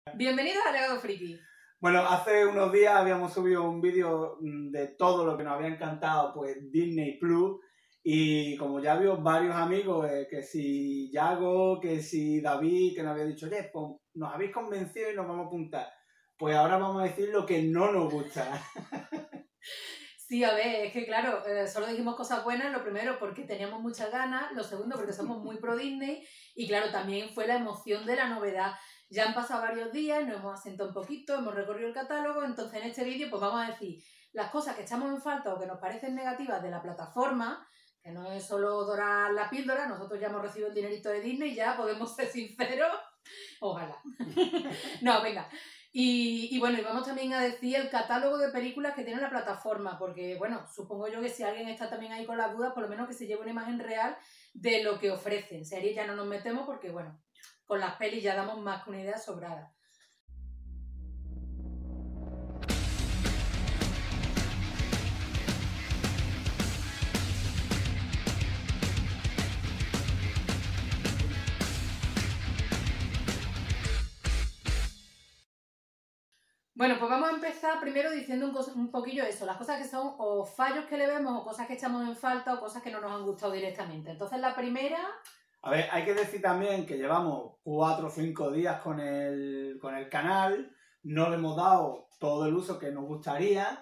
Bienvenidos a Legado Friki. Bueno, hace unos días habíamos subido un vídeo de todo lo que nos había encantado, pues Disney Plus, y como ya vio varios amigos, que si Yago, que si David, que nos había dicho, oye, pues nos habéis convencido y nos vamos a apuntar. Pues ahora vamos a decir lo que no nos gusta. Sí, a ver, es que claro, solo dijimos cosas buenas, lo primero porque teníamos muchas ganas, lo segundo porque somos muy pro Disney y claro, también fue la emoción de la novedad. Ya han pasado varios días, nos hemos asentado un poquito, hemos recorrido el catálogo, entonces en este vídeo pues vamos a decir las cosas que echamos en falta o que nos parecen negativas de la plataforma, que no es solo dorar la píldora, nosotros ya hemos recibido el dinerito de Disney y ya podemos ser sinceros, ojalá. No, venga. Y bueno, y vamos también a decir el catálogo de películas que tiene la plataforma, porque bueno, supongo yo que si alguien está también ahí con las dudas, por lo menos que se lleve una imagen real de lo que ofrecen. Series ya no nos metemos porque bueno, con las pelis ya damos más que una idea sobrada. Bueno, pues vamos a empezar primero diciendo un poquillo eso, las cosas que son o fallos que le vemos o cosas que echamos en falta o cosas que no nos han gustado directamente. Entonces la primera... A ver, hay que decir también que llevamos 4 o 5 días con el canal, no le hemos dado todo el uso que nos gustaría,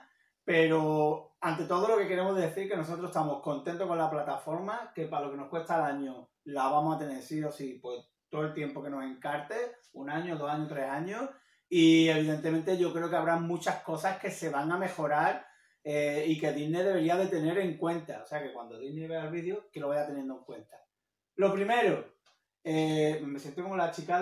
pero ante todo lo que queremos decir es que nosotros estamos contentos con la plataforma, que para lo que nos cuesta al año la vamos a tener sí o sí, pues todo el tiempo que nos encarte, 1 año, 2 años, 3 años, y evidentemente yo creo que habrá muchas cosas que se van a mejorar y que Disney debería de tener en cuenta, o sea que cuando Disney vea el vídeo, que lo vaya teniendo en cuenta. Lo primero, me siento como la chica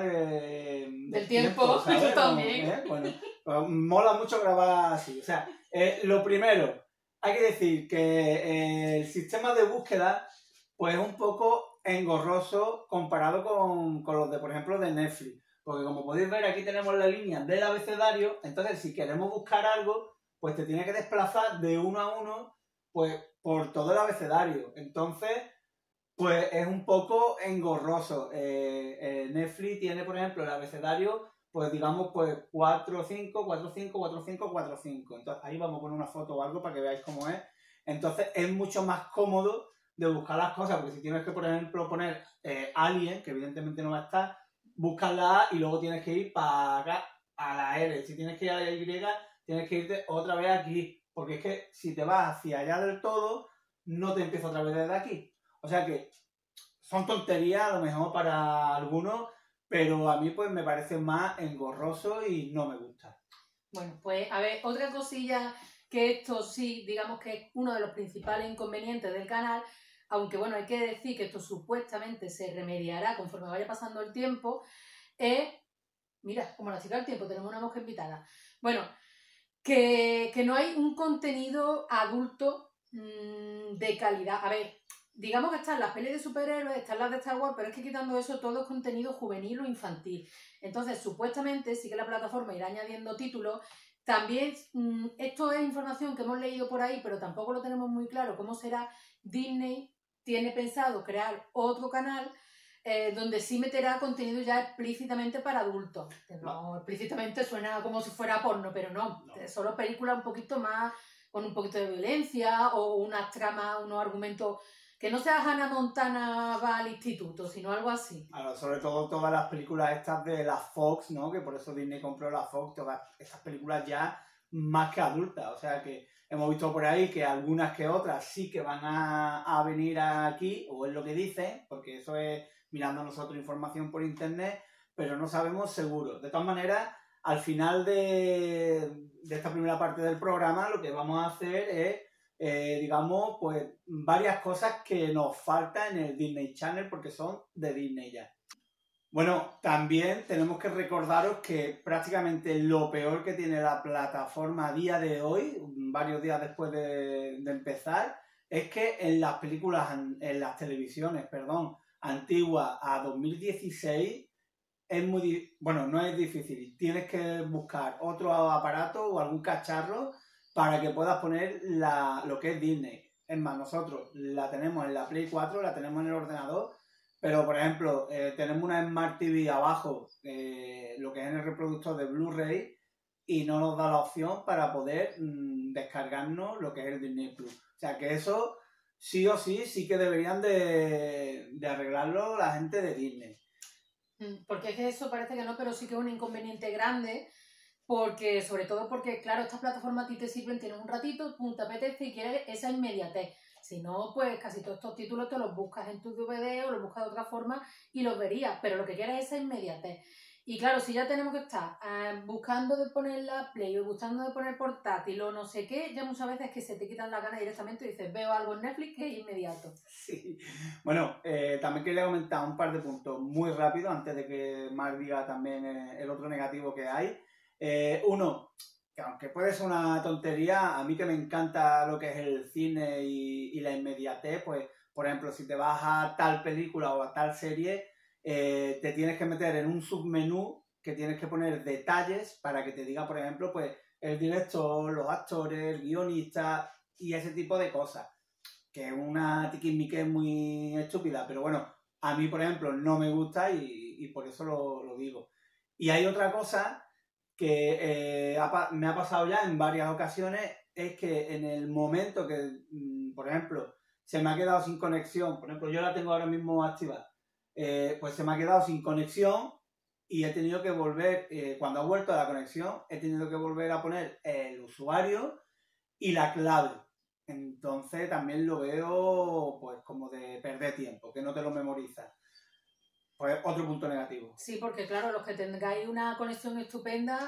del tiempo, ¿sabes? yo también. Bueno, pues mola mucho grabar así. O sea, lo primero, hay que decir que el sistema de búsqueda, pues es un poco engorroso comparado con los de, por ejemplo, de Netflix. Porque como podéis ver, aquí tenemos la línea del abecedario, entonces si queremos buscar algo, pues te tiene que desplazar de uno a uno, pues por todo el abecedario. Entonces... pues es un poco engorroso. Netflix tiene, por ejemplo, el abecedario, pues digamos, pues 4, 5, 4, 5, 4, 5, 4, 5. Entonces ahí vamos a poner una foto o algo para que veáis cómo es. Entonces es mucho más cómodo de buscar las cosas, porque si tienes que, por ejemplo, poner Alien, que evidentemente no va a estar, buscas la A y luego tienes que ir para acá a la R. Si tienes que ir a la Y, tienes que irte otra vez aquí, porque es que si te vas hacia allá del todo, no te empieza otra vez desde aquí. O sea que son tonterías a lo mejor para algunos, pero a mí pues me parece más engorroso y no me gusta. Bueno, pues a ver, otra cosilla que esto sí, digamos que es uno de los principales inconvenientes del canal, aunque bueno, hay que decir que esto supuestamente se remediará conforme vaya pasando el tiempo, es, mira, como la chica del tiempo, tenemos una mujer invitada. Bueno, que no hay un contenido adulto de calidad. A ver, digamos que están las pelis de superhéroes, están las de Star Wars, pero es que quitando eso todo es contenido juvenil o infantil. Entonces, supuestamente, sí que la plataforma irá añadiendo títulos. También, esto es información que hemos leído por ahí, pero tampoco lo tenemos muy claro cómo será. Disney tiene pensado crear otro canal donde sí meterá contenido ya explícitamente para adultos. Que no, explícitamente suena como si fuera porno, pero no. Solo películas un poquito más, con un poquito de violencia o unas tramas, unos argumentos. Que no sea Hannah Montana va al instituto, sino algo así. Claro, sobre todo todas las películas estas de la Fox, ¿no? Que por eso Disney compró la Fox, todas estas películas ya más que adultas. O sea que hemos visto por ahí que algunas que otras sí que van a venir aquí, o es lo que dicen, porque eso es mirando nosotros información por internet, pero no sabemos seguro. De todas maneras, al final de esta primera parte del programa, lo que vamos a hacer es digamos, pues varias cosas que nos faltan en el Disney Channel porque son de Disney ya. Bueno, también tenemos que recordaros que prácticamente lo peor que tiene la plataforma a día de hoy, varios días después de empezar, es que en las películas, en las televisiones, perdón, antiguas a 2016, es muy, bueno, no es difícil, tienes que buscar otro aparato o algún cacharro para que puedas poner lo que es Disney. Es más, nosotros la tenemos en la Play 4, la tenemos en el ordenador, Pero, por ejemplo, tenemos una Smart TV abajo, lo que es en el reproductor de Blu-ray, y no nos da la opción para poder descargarnos lo que es el Disney Plus. O sea, que eso sí o sí que deberían de arreglarlo la gente de Disney. Porque es que eso parece que no, pero sí que es un inconveniente grande, porque sobre todo porque, claro, estas plataformas a ti te sirven, tienes un ratito, pum, te apetece y quieres esa inmediatez. Si no, pues casi todos estos títulos te los buscas en tu DVD o los buscas de otra forma y los verías, pero lo que quieres es esa inmediatez. Y claro, si ya tenemos que estar buscando de poner la Play o buscando de poner portátil o no sé qué, ya muchas veces que se te quitan las ganas directamente y dices, veo algo en Netflix que es inmediato. Sí. Bueno, también quería comentar un par de puntos muy rápido antes de que Marc diga también el otro negativo que hay. Uno, que aunque puede ser una tontería, a mí que me encanta lo que es el cine y la inmediatez, pues, por ejemplo, si te vas a tal película o a tal serie, te tienes que meter en un submenú que tienes que poner detalles para que te diga, por ejemplo, pues el director, los actores, el guionista y ese tipo de cosas. Que es una tiquismique muy estúpida, pero bueno, a mí, por ejemplo, no me gusta y por eso lo digo. Y hay otra cosa que me ha pasado ya en varias ocasiones, es que en el momento que, por ejemplo, se me ha quedado sin conexión, por ejemplo, yo la tengo ahora mismo activada, pues se me ha quedado sin conexión y he tenido que volver, cuando ha vuelto a la conexión, he tenido que volver a poner el usuario y la clave. Entonces también lo veo pues como de perder tiempo, que no te lo memorizas. Pues otro punto negativo. Sí, porque claro, los que tengáis una conexión estupenda,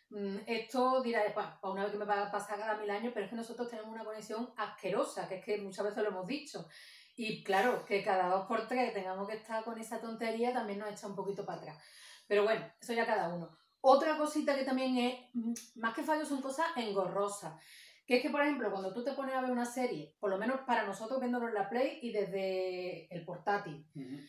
esto diráis, para una vez que me va a pasar cada 1000 años, pero es que nosotros tenemos una conexión asquerosa, que es que muchas veces lo hemos dicho. Y claro, que cada 2 por 3 tengamos que estar con esa tontería también nos echa un poquito para atrás. Pero bueno, eso ya cada uno. Otra cosita que también es, más que fallos, son cosas engorrosas. Que es que, por ejemplo, cuando tú te pones a ver una serie, por lo menos para nosotros viéndolo en la Play y desde el portátil,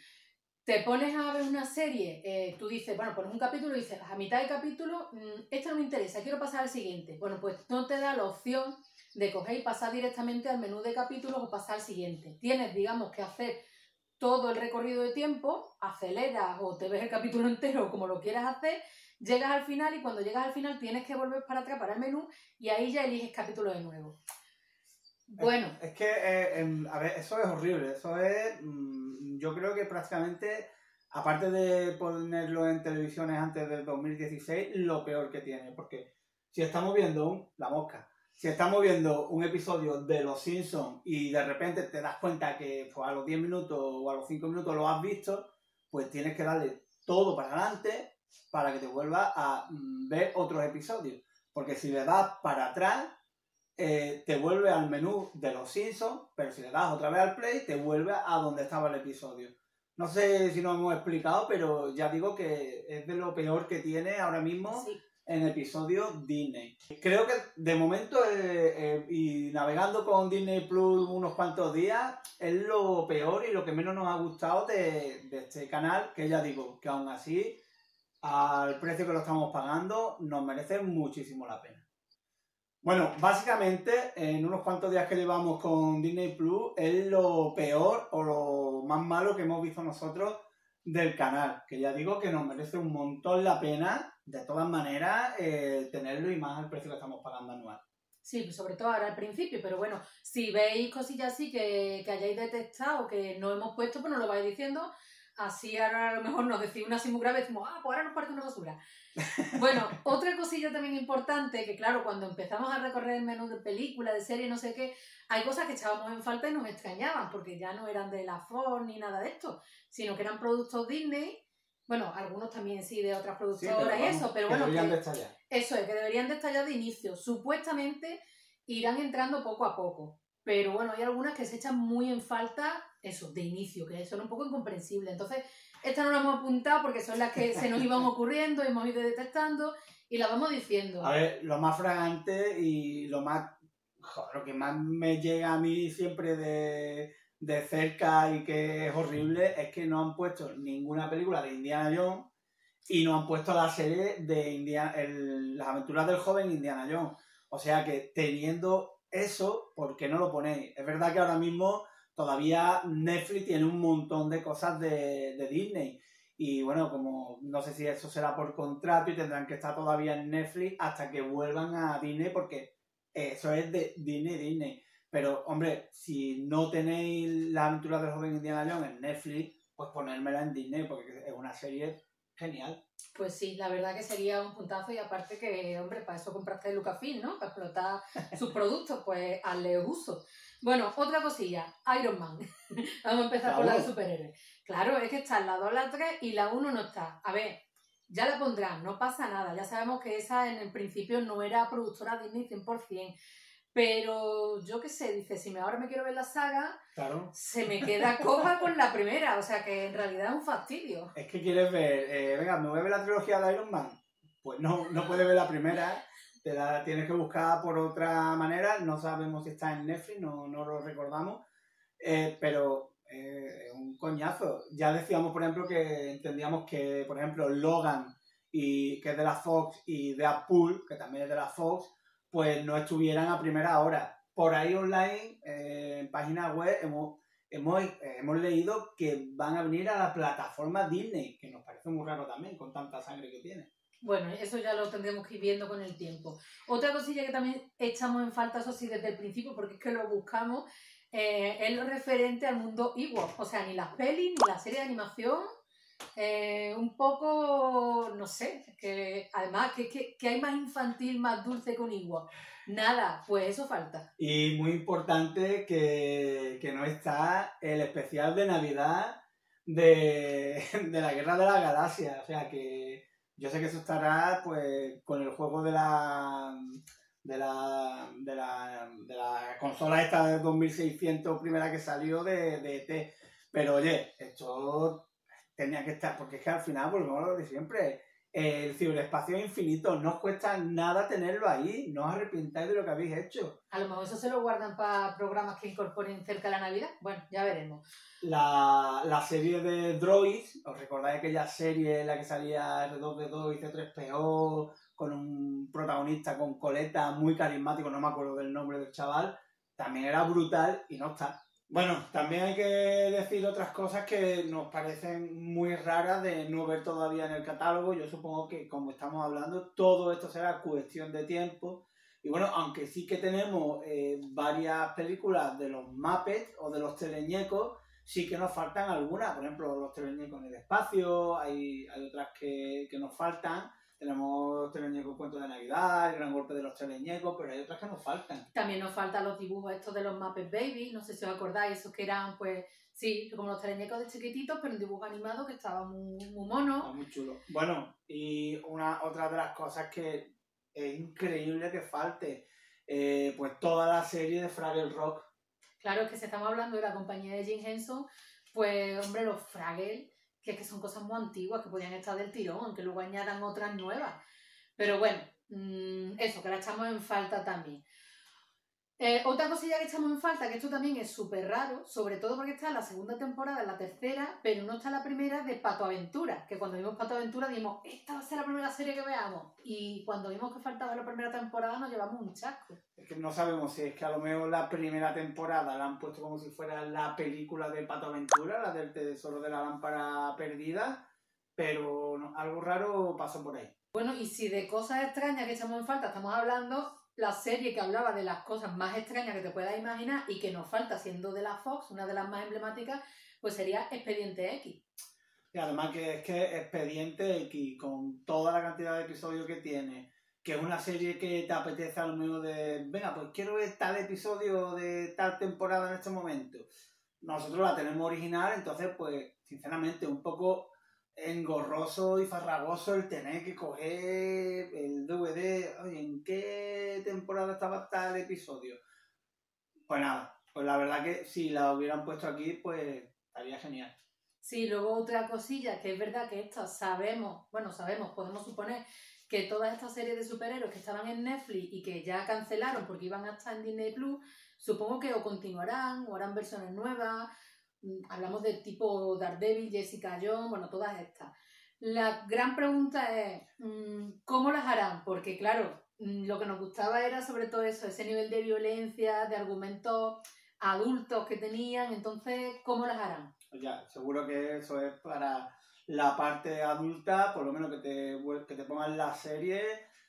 te pones a ver una serie, tú dices, bueno, pones un capítulo y dices, a mitad de capítulo, esto no me interesa, quiero pasar al siguiente. Bueno, pues no te da la opción de coger y pasar directamente al menú de capítulos o pasar al siguiente. Tienes, digamos, que hacer todo el recorrido de tiempo, aceleras o te ves el capítulo entero como lo quieras hacer, llegas al final y cuando llegas al final tienes que volver para atrás para el menú y ahí ya eliges capítulo de nuevo. Bueno. Es que, a ver, eso es horrible. Eso es, yo creo que prácticamente, aparte de ponerlo en televisiones antes del 2016, lo peor que tiene. Porque si estamos viendo la mosca, si estamos viendo un episodio de Los Simpsons y de repente te das cuenta que pues, a los 10 minutos o a los 5 minutos lo has visto, pues tienes que darle todo para adelante para que te vuelva a ver otros episodios. Porque si le das para atrás, te vuelve al menú de Los Simpsons, pero si le das otra vez al play, te vuelve a donde estaba el episodio. No sé si nos hemos explicado, pero ya digo que es de lo peor que tiene ahora mismo Sí. En episodios Disney. Creo que de momento, y navegando con Disney Plus unos cuantos días, es lo peor y lo que menos nos ha gustado de este canal, que ya digo, que aún así, al precio que lo estamos pagando, nos merece muchísimo la pena. Bueno, básicamente, en unos cuantos días que llevamos con Disney Plus, es lo peor o lo más malo que hemos visto nosotros del canal. Que ya digo que nos merece un montón la pena, de todas maneras, tenerlo y más al precio que estamos pagando anual. Sí, sobre todo ahora al principio, pero bueno, si veis cosillas así que hayáis detectado, que no hemos puesto, pues nos lo vais diciendo. Así ahora a lo mejor nos decís una así muy grave y decimos, pues ahora nos parte una basura. Bueno, otra cosilla también importante, que claro, cuando empezamos a recorrer el menú de película, de serie, no sé qué, hay cosas que echábamos en falta y nos extrañaban, porque ya no eran de la Fox ni nada de esto, sino que eran productos Disney. Bueno, algunos también sí de otras productoras y eso, pero bueno, deberían de estallar. Eso es, que deberían de estallar de inicio. Supuestamente irán entrando poco a poco, pero bueno, hay algunas que se echan muy en falta, eso, de inicio, que son un poco incomprensibles. Entonces, estas no las hemos apuntado porque son las que se nos iban ocurriendo, hemos ido detectando y las vamos diciendo. A ver, lo más fragante y lo que más me llega a mí siempre de cerca y que es horrible es que no han puesto ninguna película de Indiana Jones y no han puesto la serie de las aventuras del joven Indiana Jones. O sea que teniendo eso, ¿por qué no lo ponéis? Es verdad que ahora mismo todavía Netflix tiene un montón de cosas de Disney. Y bueno, como no sé si eso será por contrato y tendrán que estar todavía en Netflix hasta que vuelvan a Disney, porque eso es de Disney. Pero, hombre, si no tenéis La aventura del joven Indiana Jones en Netflix, pues ponérmela en Disney, porque es una serie genial. Pues sí, la verdad que sería un puntazo y aparte que, hombre, para eso compraste Lucasfilm, ¿no? Para explotar sus productos, pues hazle uso. Bueno, otra cosilla, Iron Man. Vamos a empezar La por la de uno. superhéroes. Claro, es que están la 2, la 3 y la 1 no está. A ver, ya la pondrán, no pasa nada. Ya sabemos que esa en el principio no era productora Disney 100%. Pero yo qué sé, dice, si ahora me quiero ver la saga, Claro. se me queda coja con la primera. O sea que en realidad es un fastidio. Es que quieres ver, venga, ¿me voy a ver la trilogía de Iron Man? Pues no puedes ver la primera, te la tienes que buscar por otra manera, no sabemos si está en Netflix, no lo recordamos, pero es un coñazo. Ya decíamos, por ejemplo, que entendíamos que, por ejemplo, Logan, que es de la Fox, y Deadpool, que también es de la Fox, pues no estuvieran a primera hora. Por ahí online, en páginas web, hemos leído que van a venir a la plataforma Disney, que nos parece muy raro también, con tanta sangre que tiene. Bueno, eso ya lo tendremos que ir viendo con el tiempo. Otra cosilla que también echamos en falta, eso sí, desde el principio, porque es que lo buscamos, es lo referente al mundo Ewok. O sea, ni las pelis, ni la serie de animación, un poco, no sé, que además, que hay más infantil, más dulce que un Ewok. Nada, pues eso falta. Y muy importante que no está el especial de Navidad de la Guerra de la Galaxia. O sea que yo sé que eso estará pues con el juego de la consola esta de 2600 primera que salió de ET. Pero oye, esto tenía que estar, porque es que al final volvemos a lo de siempre. El ciberespacio es infinito, no os cuesta nada tenerlo ahí, no os arrepentáis de lo que habéis hecho. A lo mejor eso se lo guardan para programas que incorporen cerca de la Navidad. Bueno, ya veremos. La serie de Droids, ¿os recordáis aquella serie en la que salía R2D2 y C3PO con un protagonista con coleta muy carismático, no me acuerdo del nombre del chaval, también era brutal y no está. Bueno, también hay que decir otras cosas que nos parecen muy raras de no ver todavía en el catálogo. Yo supongo que, como estamos hablando, todo esto será cuestión de tiempo. Y bueno, aunque sí que tenemos varias películas de los Muppets o de los teleñecos, sí que nos faltan algunas. Por ejemplo, los teleñecos en el espacio, hay otras que nos faltan. Tenemos Teleñecos Cuentos de Navidad, El Gran Golpe de los Teleñecos, pero hay otras que nos faltan. También nos faltan los dibujos estos de los Muppet Babies, no sé si os acordáis, esos que eran, pues, sí, como los teleñecos de chiquititos, pero en dibujo animado que estaba muy mono. Muy chulo. Bueno, y otra de las cosas que es increíble que falte, pues toda la serie de Fraggle Rock. Claro, es que si estamos hablando de la compañía de Jim Henson, pues, hombre, los Fraggle, que es que son cosas muy antiguas que podían estar del tirón, aunque luego añadan otras nuevas. Pero bueno, eso, que la echamos en falta también. Otra cosilla que echamos en falta, que esto también es súper raro, sobre todo porque está la segunda temporada, la tercera, pero no está la primera de Pato Aventura, que cuando vimos Pato Aventura dijimos, esta va a ser la primera serie que veamos, y cuando vimos que faltaba la primera temporada nos llevamos un chasco. Es que no sabemos si es que a lo mejor la primera temporada la han puesto como si fuera la película de Pato Aventura, la del Tesoro de la Lámpara Perdida, pero no, algo raro pasó por ahí. Bueno, y si de cosas extrañas que echamos en falta estamos hablando, la serie que hablaba de las cosas más extrañas que te puedas imaginar y que nos falta siendo de la Fox, una de las más emblemáticas, pues sería Expediente X. Y además que es que Expediente X, con toda la cantidad de episodios que tiene, que es una serie que te apetece a lo menos de, venga, pues quiero ver tal episodio de tal temporada en este momento. Nosotros la tenemos original, entonces pues sinceramente un poco engorroso y farragoso el tener que coger el DVD, oye, ¿en qué temporada estaba tal episodio? Pues nada, pues la verdad que si la hubieran puesto aquí, pues estaría genial. Sí, luego otra cosilla, que es verdad que esto sabemos, podemos suponer que todas estas series de superhéroes que estaban en Netflix y que ya cancelaron porque iban a estar en Disney Plus, supongo que o continuarán o harán versiones nuevas. Hablamos de tipo Daredevil, Jessica Jones, bueno, todas estas. La gran pregunta es, ¿cómo las harán? Porque claro, lo que nos gustaba era sobre todo eso, ese nivel de violencia, de argumentos adultos que tenían, entonces, ¿cómo las harán? Ya, seguro que eso es para la parte adulta, por lo menos que te pongan la serie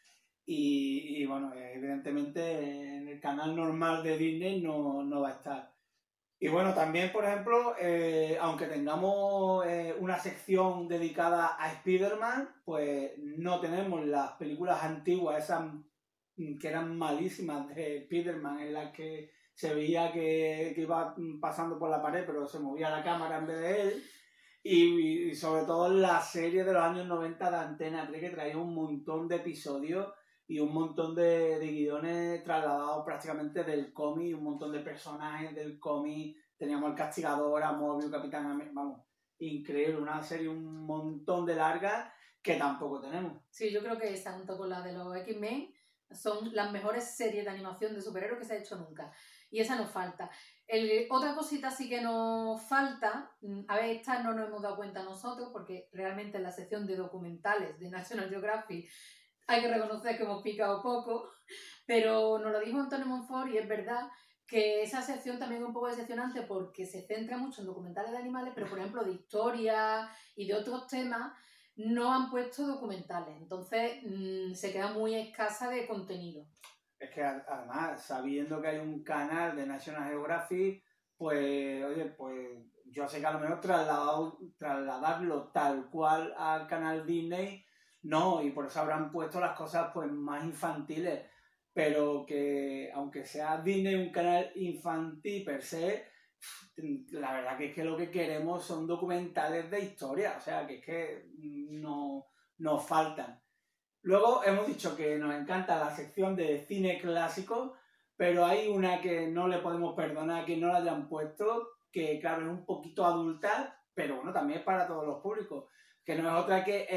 y bueno, evidentemente en el canal normal de Disney no va a estar. Y bueno, también, por ejemplo, aunque tengamos una sección dedicada a Spider-Man, pues no tenemos las películas antiguas, esas que eran malísimas de Spider-Man, en las que se veía que iba pasando por la pared, pero se movía la cámara en vez de él. Y sobre todo la serie de los años 90 de Antena 3, que traía un montón de episodios y un montón de guiones trasladados prácticamente del cómic, un montón de personajes del cómic. Teníamos el Castigador, a Mobius, Capitán América, vamos, increíble, una serie un montón de largas que tampoco tenemos. Sí, yo creo que esa, junto con la de los X-Men, son las mejores series de animación de superhéroes que se ha hecho nunca. Y esa nos falta. Otra cosita sí que nos falta, a ver, esta no nos hemos dado cuenta nosotros, porque realmente en la sección de documentales de National Geographic hay que reconocer que hemos picado poco, pero nos lo dijo Antonio Monfort y es verdad que esa sección también es un poco decepcionante porque se centra mucho en documentales de animales, pero por ejemplo de historia y de otros temas no han puesto documentales, entonces se queda muy escasa de contenido. Es que además, sabiendo que hay un canal de National Geographic, pues, oye, pues yo sé que a lo mejor trasladarlo tal cual al canal Disney, no, y por eso habrán puesto las cosas pues más infantiles, pero que aunque sea Disney un canal infantil per se, la verdad que es que lo que queremos son documentales de historia, o sea, que es que no nos faltan. Luego hemos dicho que nos encanta la sección de cine clásico, pero hay una que no le podemos perdonar que no la hayan puesto, que claro es un poquito adulta, pero bueno, también es para todos los públicos, que no es otra que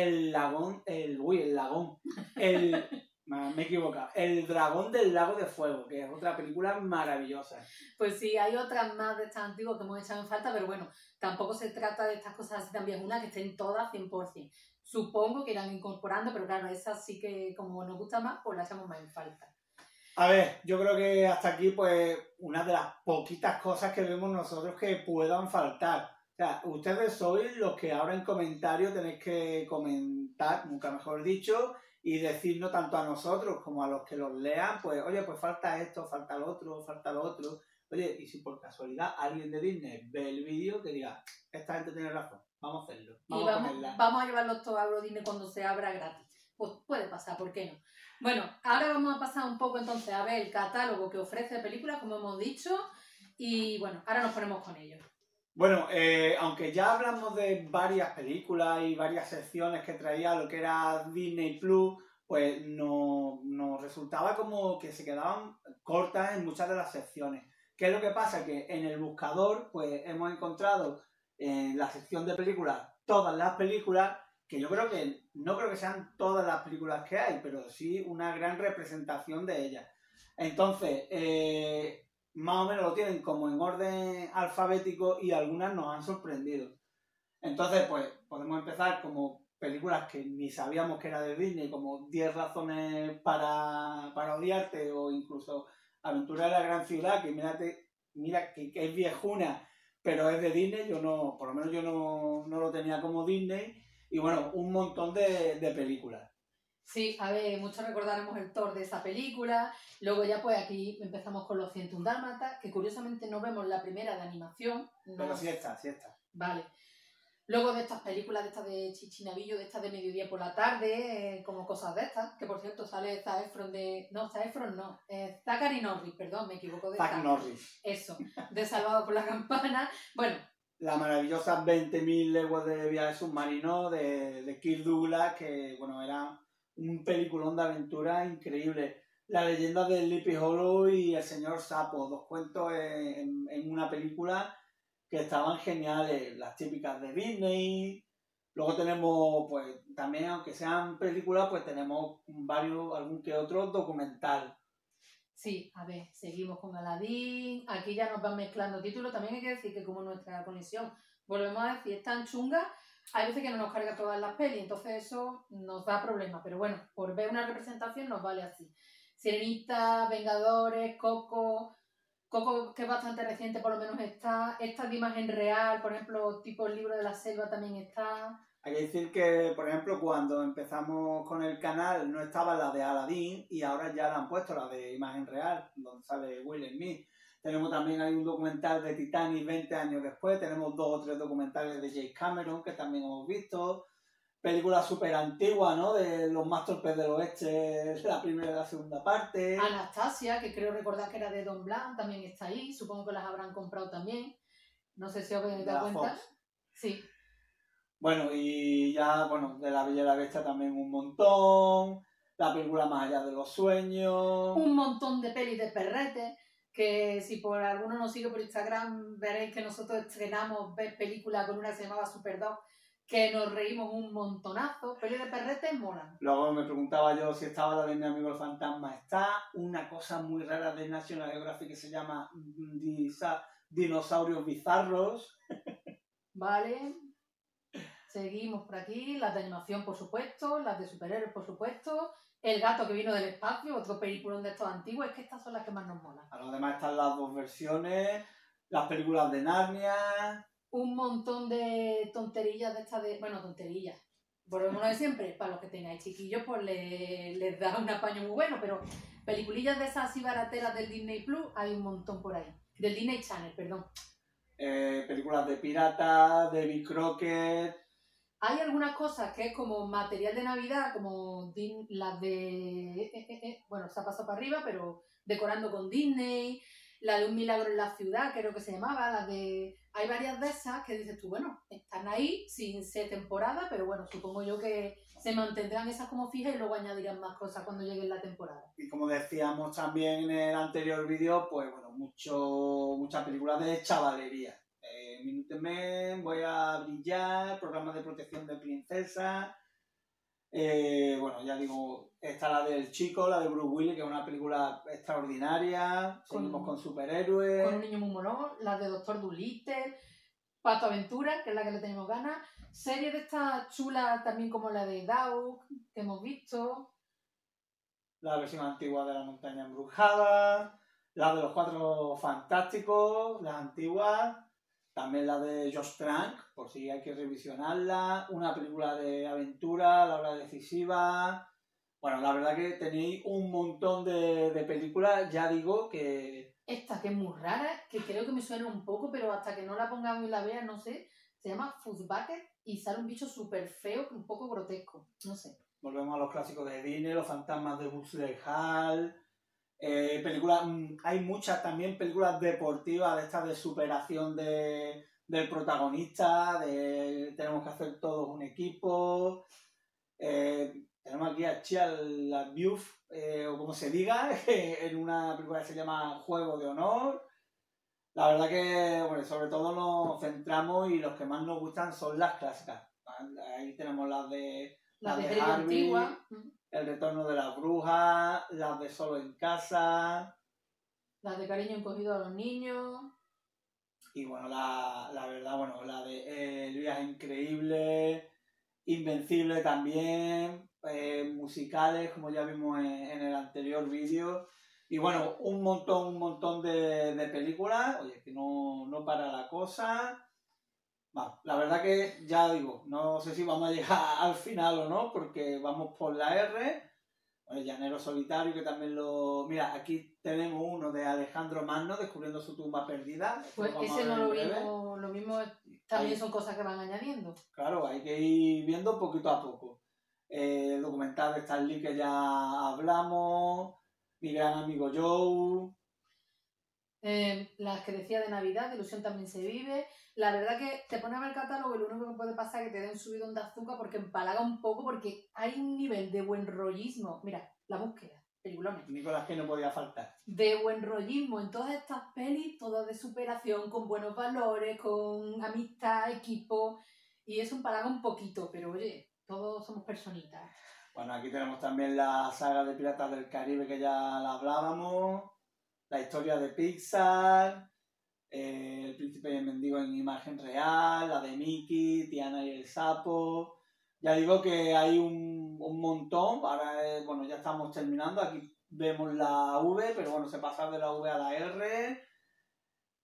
me he equivocado, El Dragón del Lago de Fuego, que es otra película maravillosa. Pues sí, hay otras más de estas antiguas que hemos echado en falta, pero bueno, tampoco se trata de estas cosas así también, una que estén todas 100%. Supongo que irán incorporando, pero claro, esas sí que como nos gusta más, pues las echamos más en falta. A ver, yo creo que hasta aquí, pues, una de las poquitas cosas que vemos nosotros que puedan faltar. O sea, ustedes sois los que ahora en comentarios tenéis que comentar, nunca mejor dicho, y decirnos tanto a nosotros como a los que los lean, pues, oye, pues falta esto, falta lo otro, falta lo otro. Oye, y si por casualidad alguien de Disney ve el vídeo, que diga, esta gente tiene razón, vamos a hacerlo. Vamos a llevarlos todos a Euro Disney cuando se abra gratis. Pues puede pasar, ¿por qué no? Bueno, ahora vamos a pasar un poco entonces a ver el catálogo que ofrece de películas, como hemos dicho, y bueno, ahora nos ponemos con ello. Bueno, aunque ya hablamos de varias películas y varias secciones que traía lo que era Disney Plus, pues nos resultaba como que se quedaban cortas en muchas de las secciones. ¿Qué es lo que pasa? Que en el buscador pues hemos encontrado en la sección de películas todas las películas, que yo creo que no creo que sean todas las películas que hay, pero sí una gran representación de ellas. Entonces, más o menos lo tienen como en orden alfabético y algunas nos han sorprendido. Entonces, pues podemos empezar como películas que ni sabíamos que era de Disney, como 10 razones para odiarte o incluso Aventura de la Gran Ciudad, que mira que es viejuna, pero es de Disney, por lo menos yo no lo tenía como Disney, y bueno, un montón de películas. Sí, a ver, muchos recordaremos el Thor de esa película. Luego ya pues aquí empezamos con los 101 Dálmatas, que curiosamente no vemos la primera de animación. No. Pero sí está. Vale. Luego de estas películas, de estas de Chichinavillo, de estas de mediodía por la tarde, como cosas de estas, que por cierto sale Zac Efron Zachary Norris, perdón, me equivoco de Zack Norris. Eso, de Salvado por la Campana. Bueno. La maravillosa 20.000 leguas de viaje submarino de Kirk Douglas, que bueno, era un peliculón de aventura increíble. La leyenda del Sleepy Hollow y El Señor Sapo, dos cuentos en una película que estaban geniales, las típicas de Disney. Luego tenemos, pues, también, aunque sean películas, pues tenemos algún que otro documental. Sí, a ver, seguimos con Aladdin, aquí ya nos van mezclando títulos, también hay que decir que como nuestra conexión, volvemos a decir, es tan chunga, hay veces que no nos carga todas las pelis, entonces eso nos da problemas, pero bueno, por ver una representación nos vale así. Sirenita, Vengadores, Coco, Coco, que es bastante reciente, por lo menos está. Esta de imagen real, por ejemplo, tipo el libro de la selva también está. Hay que decir que, por ejemplo, cuando empezamos con el canal no estaba la de Aladdin y ahora ya la han puesto, la de imagen real, donde sale Will Smith. Tenemos también hay un documental de Titanic 20 años después, tenemos 2 o 3 documentales de James Cameron que también hemos visto. Películas súper antiguas, ¿no? De Los más torpes del oeste, la primera y la segunda parte. Anastasia, que creo recordar que era de Don Blanc, también está ahí. Supongo que las habrán comprado también. No sé si os habéis dado cuenta. Fox. Sí. Bueno, y ya, bueno, de La Bella y la Bestia también un montón. La película Más allá de los sueños. Un montón de pelis de perrete, que si por alguno nos sigue por Instagram veréis que nosotros estrenamos ver películas con una que se llamaba Super Dog, que nos reímos un montonazo. Pelis de perrete molan. Luego me preguntaba yo si estaba la de Mi amigo el fantasma. Está una cosa muy rara de National Geographic que se llama Dinosaurios bizarros. Vale. Seguimos por aquí. Las de animación, por supuesto. Las de superhéroes, por supuesto. El gato que vino del espacio, otro película de estos antiguos. Es que estas son las que más nos molan. A lo demás están las 2 versiones. Las películas de Narnia. Un montón de tonterillas de estas de... Bueno, tonterillas. Volvemos a lo de siempre. Para los que tengáis chiquillos, pues les da un apaño muy bueno. Pero peliculillas de esas así barateras del Disney Plus hay un montón por ahí. Del Disney Channel, perdón. Películas de piratas, de Davy Crockett. Hay algunas cosas que es como material de Navidad, como las de... Bueno, se ha pasado para arriba, pero decorando con Disney. La de Un milagro en la ciudad, creo que se llamaba. La de... Hay varias de esas que dices tú, bueno, están ahí sin ser temporada, pero bueno, supongo yo que se mantendrán esas como fijas y luego añadirán más cosas cuando llegue la temporada. Y como decíamos también en el anterior vídeo, pues bueno, muchas películas de chavalería. Minutemen, Voy a brillar, Programas de protección de princesa. Bueno, ya digo, está la del chico, la de Bruce Willis, que es una película extraordinaria. Seguimos con superhéroes. Con un niño muy molón, la de Doctor Dolittle, Pato Aventura, que es la que le tenemos ganas. Series de estas chulas también como la de Doug, que hemos visto. La versión antigua de La montaña embrujada. La de los Cuatro Fantásticos, las antiguas. También la de Josh Trank, por si hay que revisionarla. Una película de aventura, La hora decisiva. Bueno, la verdad que tenéis un montón de películas. Ya digo que... Esta que es muy rara, que creo que me suena un poco, pero hasta que no la pongamos y la vea, no sé. Se llama Food Bucket y sale un bicho súper feo, un poco grotesco. No sé. Volvemos a los clásicos de Disney, Los fantasmas de Buzz Hall. Películas, hay muchas también películas deportivas de estas de superación del protagonista, de tenemos que hacer todos un equipo. Tenemos aquí a Chia LaBeouf, o como se diga, en una película que se llama Juego de Honor. La verdad que, bueno, sobre todo nos centramos y los que más nos gustan son las clásicas. Ahí tenemos las de Harvey, antigua. El retorno de las brujas, las de Solo en casa. Las de Cariño encogido a los niños. Y bueno, la verdad, bueno, la de El viaje increíble, Invencible también, musicales, como ya vimos en el anterior vídeo. Y bueno, un montón de películas. Oye, que no para la cosa. Va, la verdad que ya digo, no sé si vamos a llegar al final o no, porque vamos por la R. El Llanero Solitario, que también lo... Mira, aquí tenemos uno de Alejandro Magno, descubriendo su tumba perdida. Pues ese no lo vimos, lo mismo también son cosas que van añadiendo. Claro, hay que ir viendo poquito a poco. El documental de Stan Lee que ya hablamos, Mi gran amigo Joe... Las que decía de Navidad, de Ilusión también se vive. La verdad que te pones a ver el catálogo y lo único que puede pasar es que te dé un subidón de azúcar porque empalaga un poco, porque hay un nivel de buen rollismo. Mira, La búsqueda, peliculones. Nicolás que no podía faltar. De buen rollismo en todas estas pelis, todas de superación, con buenos valores, con amistad, equipo, y eso empalaga un poquito, pero oye, todos somos personitas. Bueno, aquí tenemos también la saga de Piratas del Caribe que ya la hablábamos. La historia de Pixar, El príncipe y el mendigo en imagen real, la de Mickey, Tiana y el sapo. Ya digo que hay un montón. Ahora, bueno, ya estamos terminando. Aquí vemos la V, pero bueno, se pasa de la V a la R.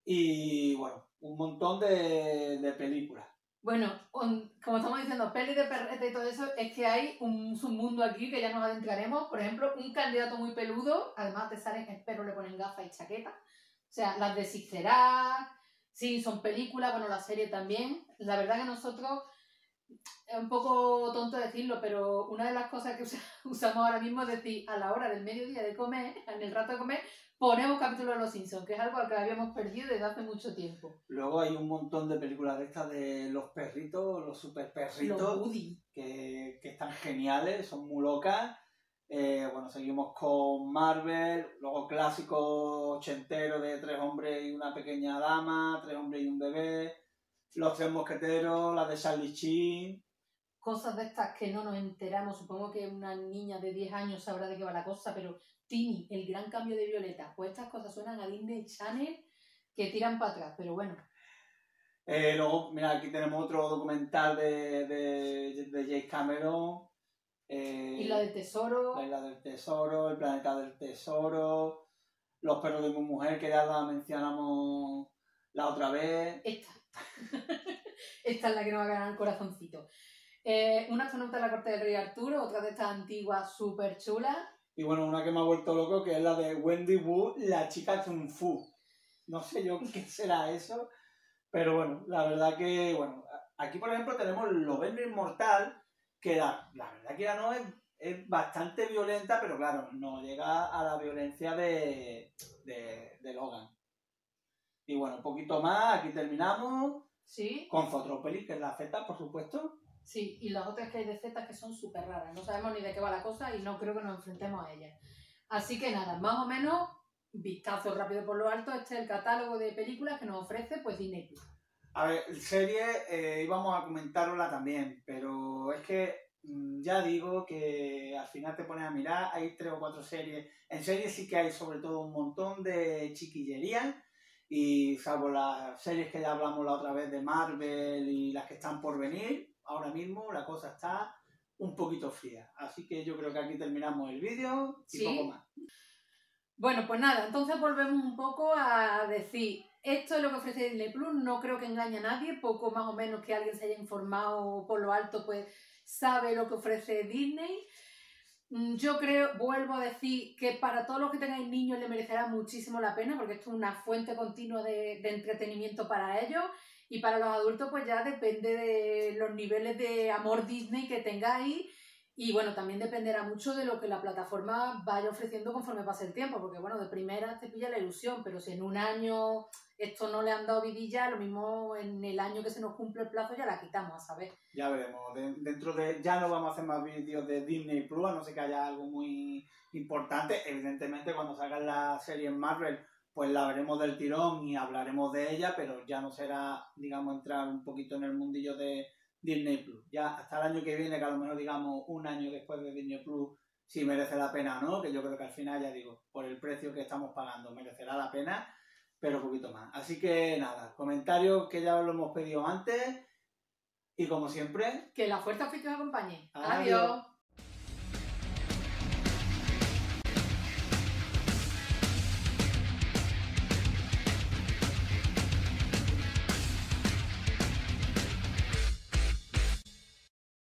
y bueno, un montón de películas. Bueno, como estamos diciendo, pelis de perreta y todo eso, es que hay un submundo aquí que ya nos adentraremos. Por ejemplo, un candidato muy peludo, además te salen, espero le ponen gafas y chaqueta. O sea, las de Sixera, sí, son películas, bueno, la serie también. La verdad que nosotros, es un poco tonto decirlo, pero una de las cosas que usamos ahora mismo es decir, a la hora del mediodía de comer, en el rato de comer, ponemos capítulos de Los Simpsons, que es algo que habíamos perdido desde hace mucho tiempo. Luego hay un montón de películas de estas de los perritos, los super perritos, Los Woody, que están geniales, son muy locas. Bueno, seguimos con Marvel, luego clásicos ochenteros de 3 hombres y una pequeña dama, 3 hombres y un bebé, Los 3 mosqueteros, la de Charlie Sheen. cosas de estas que no nos enteramos. Supongo que una niña de 10 años sabrá de qué va la cosa, pero Timmy, el gran cambio de Violeta, pues estas cosas suenan a Disney Channel que tiran para atrás, pero bueno. Luego, mira, aquí tenemos otro documental de James Cameron. Isla del Tesoro. La Isla del Tesoro, El Planeta del Tesoro, Los Perros de mi Mujer, que ya la mencionamos la otra vez. Esta. Esta es la que nos va a ganar el corazoncito. Una astronauta de la corte del rey Arturo, otra de estas antiguas súper chulas. Y bueno, una que me ha vuelto loco, que es la de Wendy Wu, la chica Kung Fu. No sé yo qué será eso, pero bueno, la verdad que, bueno, aquí por ejemplo tenemos Lobezno Inmortal, que la verdad que ya no es bastante violenta, pero claro, no llega a la violencia de Logan. Y bueno, un poquito más, aquí terminamos. Sí. Con Zootropolis, que es la Z, por supuesto. Sí, y las otras que hay de Z que son súper raras. No sabemos ni de qué va la cosa y no creo que nos enfrentemos a ellas. Así que nada, más o menos, vistazo rápido por lo alto, este es el catálogo de películas que nos ofrece pues Disney Plus. A ver, serie íbamos a comentarla también, pero es que ya digo que al final te pones a mirar, hay 3 o 4 series. En series sí que hay sobre todo un montón de chiquillería, y salvo las series que ya hablamos la otra vez de Marvel y las que están por venir, ahora mismo la cosa está un poquito fría. Así que yo creo que aquí terminamos el vídeo y ¿Sí? poco más. Bueno, pues nada, entonces volvemos un poco a decir, esto es lo que ofrece Disney Plus, no creo que engañe a nadie, poco más o menos que alguien se haya informado por lo alto, pues sabe lo que ofrece Disney. Yo creo, vuelvo a decir, que para todos los que tengáis niños le merecerá muchísimo la pena, porque esto es una fuente continua de entretenimiento para ellos, y para los adultos pues ya depende de los niveles de amor Disney que tengáis, y bueno, también dependerá mucho de lo que la plataforma vaya ofreciendo conforme pase el tiempo, porque bueno, de primera te pilla la ilusión, pero si en un año esto no le han dado vidilla, lo mismo en el año que se nos cumple el plazo ya la quitamos, a saber. Ya veremos. Dentro de... Ya no vamos a hacer más vídeos de Disney Plus, a no ser que haya algo muy importante. Evidentemente, cuando salgan las series Marvel, pues la veremos del tirón y hablaremos de ella, pero ya no será, digamos, entrar un poquito en el mundillo de Disney Plus. Ya hasta el año que viene, que a lo mejor, digamos, un año después de Disney Plus, si merece la pena o no, que yo creo que al final, ya digo, por el precio que estamos pagando, merecerá la pena, pero un poquito más. Así que nada, comentarios que ya os lo hemos pedido antes. Y como siempre, que la fuerza os acompañe. Adiós. Adiós.